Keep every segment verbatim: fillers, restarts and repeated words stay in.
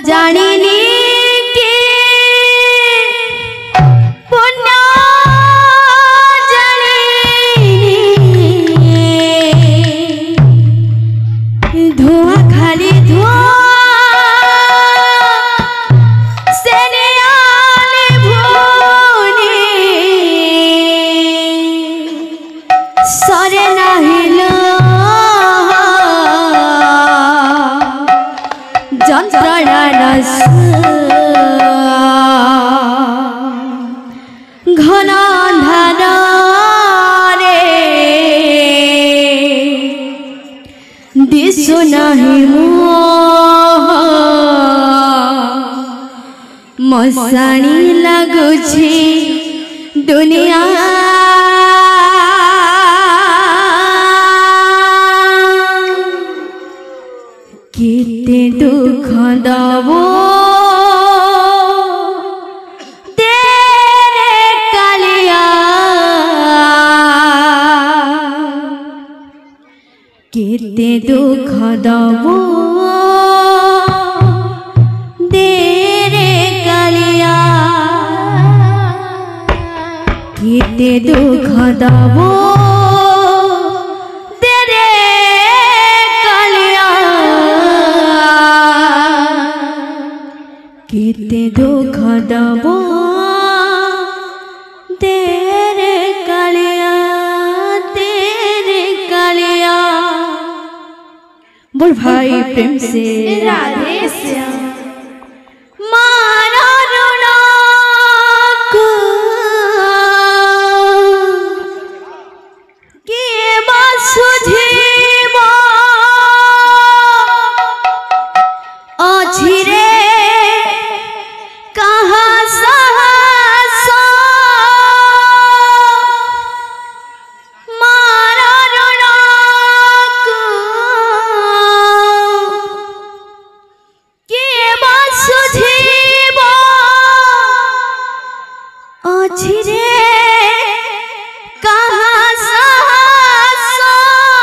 जानिनी के पुण्य जानिनी धुआं खाली धुआं घन अंधारे दिशु नहीं मशाणी लगुछि दुनिया केते दुख दबो केते दुख दबो देरे कालिया केते दुख दबो देरे कालिया केते दुख दबो देरे कालिया तेरे कालिया। बोल भाई प्रेम से राधे श्याम। मारा रुना को के बासुधीबा अझिरे कहाँ सहसा मारा रुना को के बासुधीबा अझिरे कहाँ सहसा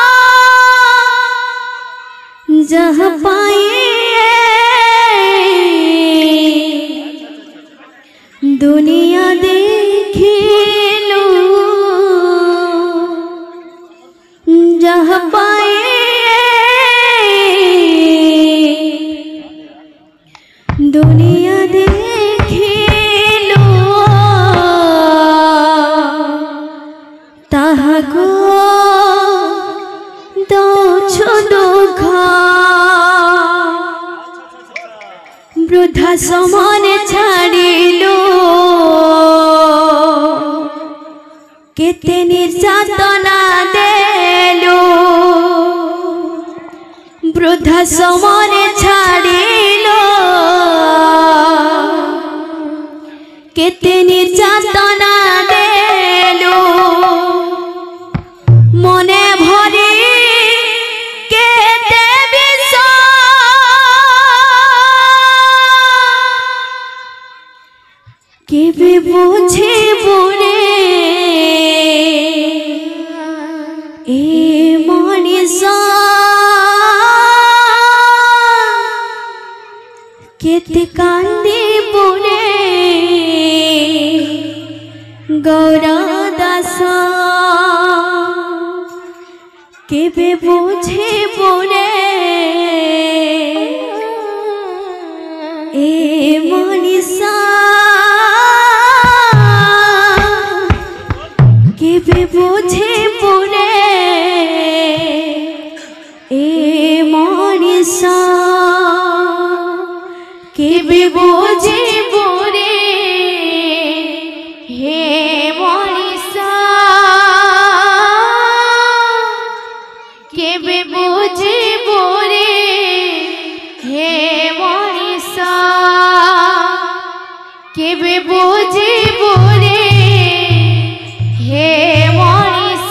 जहाँ पाए दुनिया देखिलो जहाँ पाए दुनिया देखिलो ताहाको दौछु दुख वृद्धा समान छाड़िलो केते निर्यातना देलो वृद्धा समान छाड़िलो केते निर्यातना देलो मने भरी केते विष केबे बुझे बुरे ए मनीष केते कांदी बुरे गौरदास केबे बुझे बुरे ए मनीष केबे बुझे बुरे ए मनीष केबे बुझे बुरे हे मनीष केबे बुझे बुरे हे मनीष केबे बुझे बुरे हे मनीष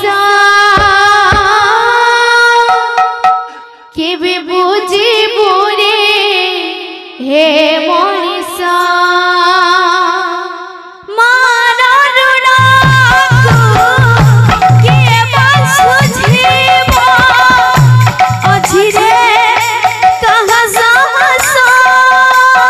केबे बुझे बुरे हे मनीष मारा रुना को के बासुधीबा अझिरे कहाँ सहसा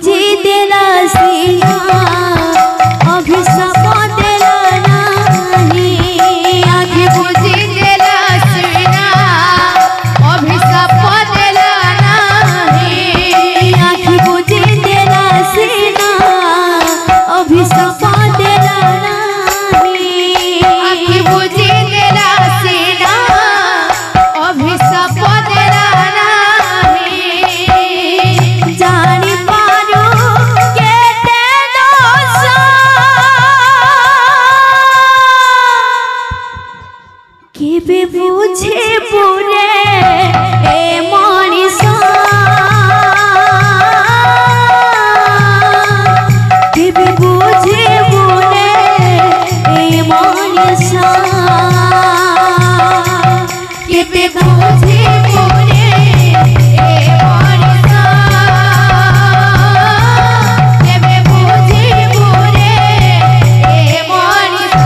बुझी देला सीना अभिशाप देला नहीं आँखें बुझी देला सीना अभिशाप देला नहीं आँखें बुझी देला सीना अभिशाप देला नहीं आँखें बुझी देला सीना अभिशाप देला नहीं जानी पारो केते दोष केबे बुझे पुरे ए मनिषा केबे बुझे पुरे ए मनिषा केबे बुझे पुरे ए मनिषा केबे बुझे पुरे ए मनिषा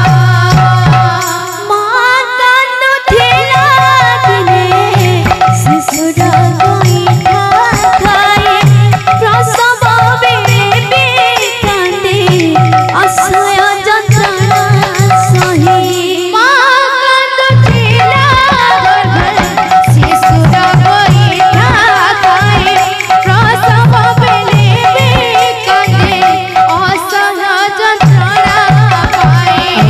मातानु थिला दिने शिशुरा गोइठा खाए प्रसव बेले बे कांदे असह्य যন্ত্রণা সহি मातानु थिला गर्भे शिशुरा गोइठा खाए प्रसव बेले बे कांदे असह्य যন্ত্রণা পায়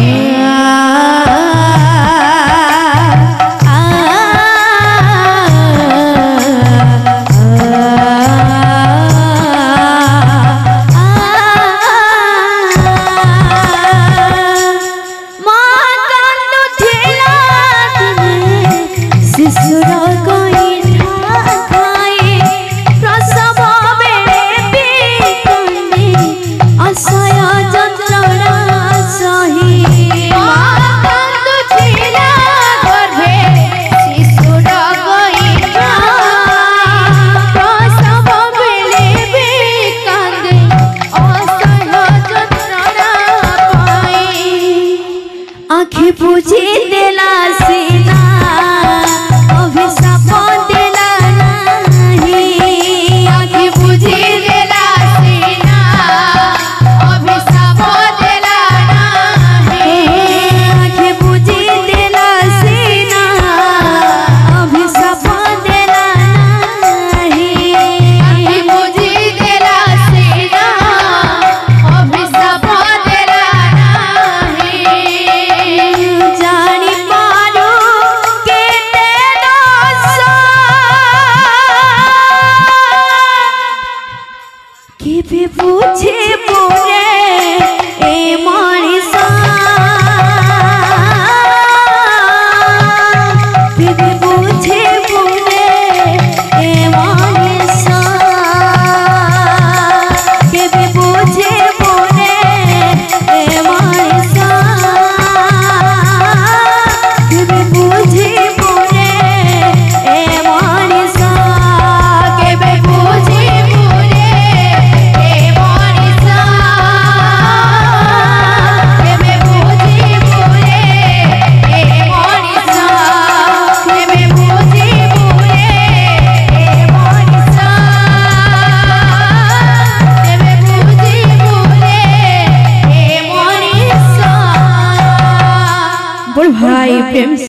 শিশুরা গোইঠা খায় প্রসব বেলে বি কান্দে অসহ্য যন্ত্রণা সহি মাতান্তু ছিলা গর্ভে শিশুরা গোইঠা প্রসব বেলে বি কান্দে অসহ্য যন্ত্রণা পায় आँखें बुझी देला सीना अभिशाप देला नहीं आँखें बुझी देला सीना अभिशाप देला नहीं आँखें बुझी देला सीना अभिशाप देला नहीं आँखें बुझी देला सीना अभिशाप देला नहीं जानी पारो केते दोष केबे बुझे पुरे ए मनिषा केबे बुझे पुरे ए मनिषा केबे बुझे पुरे ए मनिषा केबे बुझे पुरे ए मनिषा केबे बुझे पुरे ए मनिषा केबे बुझे पुरे ए मनिषा केबे बुझे पुरे ए मनिषा केबे बुझे पुरे ए मनिषा बोल भाई प्रेम